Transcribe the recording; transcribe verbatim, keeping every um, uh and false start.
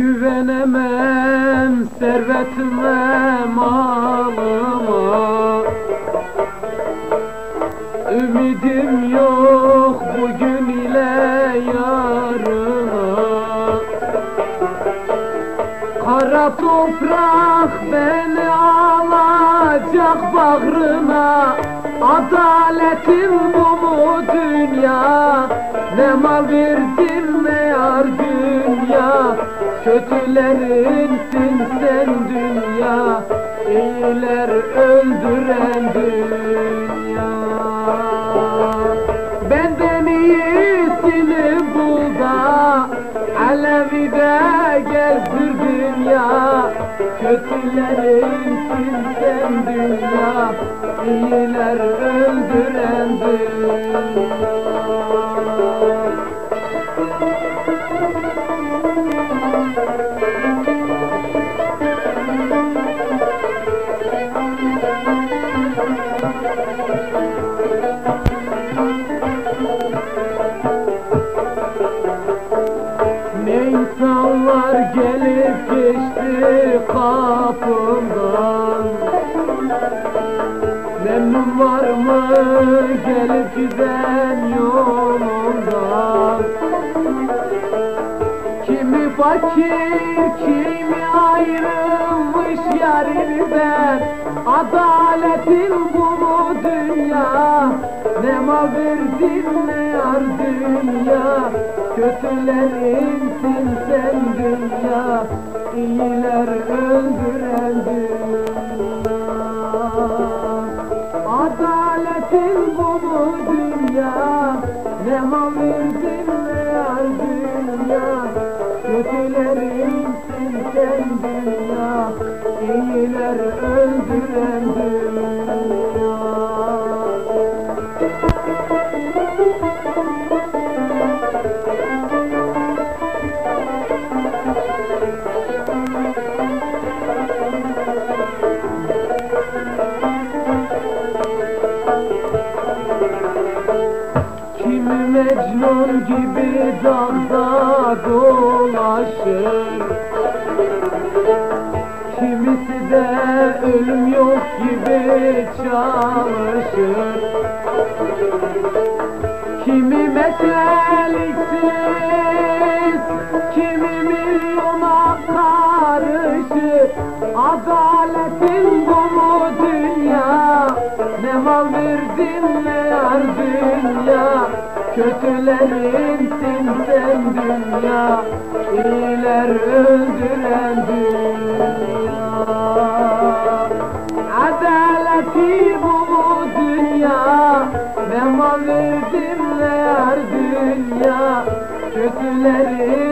Güvenemem servetime, malıma. Ümidim yok bugün ile yarına. Kara toprak beni alacak bağrına. Adaletin bu mu dünya? Ne mal verdin ne yar dünya. Kötülerinsin sen dünya, iyiler öldüren dünya. Benden iyisini bul da Alevi de gezdir dünya. Kötülerinsin sen dünya, iyiler öldüren dünya. Ne insanlar gelip geçti kapımdan. Memnun var mı gelip giden yolundan? Kimi fakir, kimi ayrılmış yarinden. Adaletin bu mu dünya? Ne mal verdin ne yar dünya. Kötülerinsin sen dünya, iyiler öldüren dünya. Adaletin bu mu dünya? Ne mal verdin ne yar dünya. Kötülerinsin sen dünya, iyiler öldüren dünya. Kimi Mecnun gibi dağda dolaşır, kimisi de ölüm yok gibi çalışır. Kimi meteliksiz, kimi milyona karışır. Adaletin bu mu dünya? Ne mal verdin ne yar dünya. Kötülerinsin sen dünya, iyiler öldüren dünya. Adaleti bu mu dünya? Ne mal verdin ne yar dünya. Kötülerin